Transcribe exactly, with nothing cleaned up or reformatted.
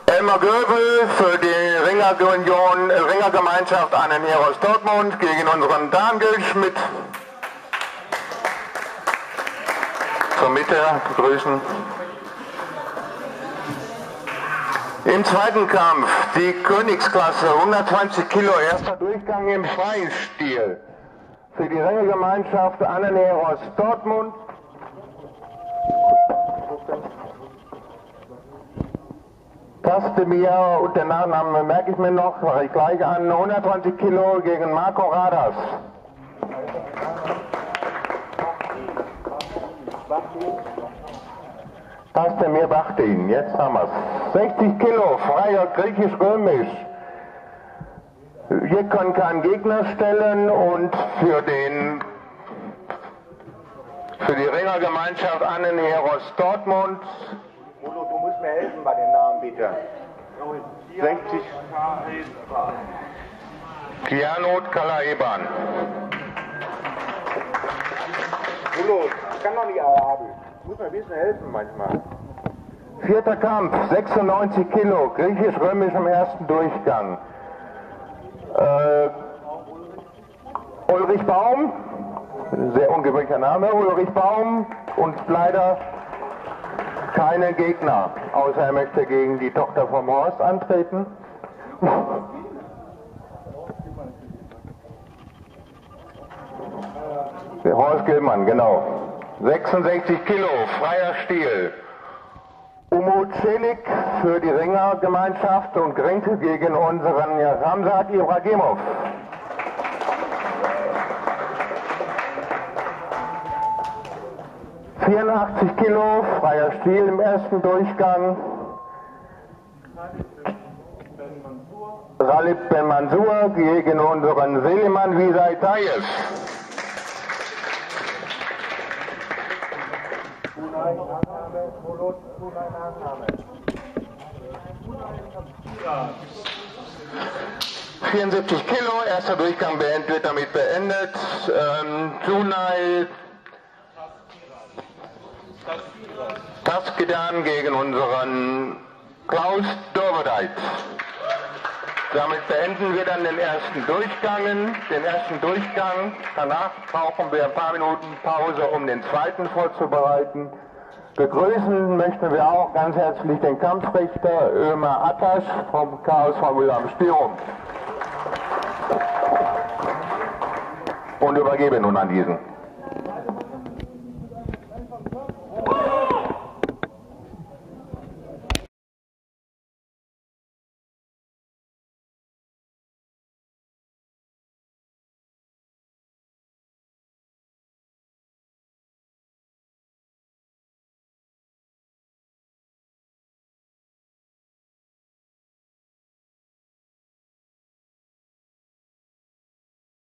Elmar Göbel für die Ringerunion, äh, Ringergemeinschaft Annen Heros Dortmund gegen unseren Daniel Schmidt. Zur Mitte begrüßen. Im zweiten Kampf die Königsklasse, hundertzwanzig Kilo, erster Durchgang im freien Stil. Für die Ringergemeinschaft Annen Heros Dortmund. Taste mir und den Nachnamen merke ich mir noch, mache ich gleich an, hundertzwanzig Kilo gegen Marco Radas. Taste mir Bachtin, jetzt haben wir es. sechzig Kilo, freier griechisch-römisch. Wir können keinen Gegner stellen und für den für die Ringergemeinschaft Annen Heros Dortmund. Udo, du musst mir helfen bei den Namen, bitte. sechzig. Kianot Kalaeban. Udo, ich kann doch nicht Arabisch. Du musst mir ein bisschen helfen manchmal. Vierter Kampf, sechsundneunzig Kilo, griechisch-römisch im ersten Durchgang. Äh, Ulrich Baum, sehr ungewöhnlicher Name, Ulrich Baum und leider keine Gegner, außer er möchte gegen die Tochter vom Horst antreten. Der Horst Gillmann, genau. sechsundsechzig Kilo, freier Stil. Umut Celik für die Ringergemeinschaft und Grinke gegen unseren Ramzat Ibragimov. vierundachtzig Kilo, freier Stil im ersten Durchgang. Ralib Ben Mansur gegen unseren Seliman Visay Tayev. vierundsiebzig Kilo, erster Durchgang beendet, wird damit beendet. Ähm, Tunay Taskedan gegen unseren Klaus Dovedeit. Damit beenden wir dann den ersten Durchgang, den ersten Durchgang. Danach brauchen wir ein paar Minuten Pause, um den zweiten vorzubereiten. Begrüßen möchten wir auch ganz herzlich den Kampfrichter Ömer Attasch vom Chaos von Wilhelm Spirum. Und übergebe nun an diesen.